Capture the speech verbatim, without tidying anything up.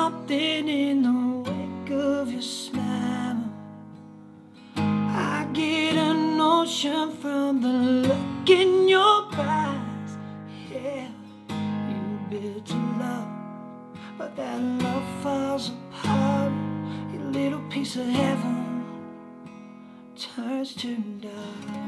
something in the wake of your smile. I get a notion from the look in your eyes. Yeah, you built a love, but that love falls apart. Your little piece of heaven turns to dust.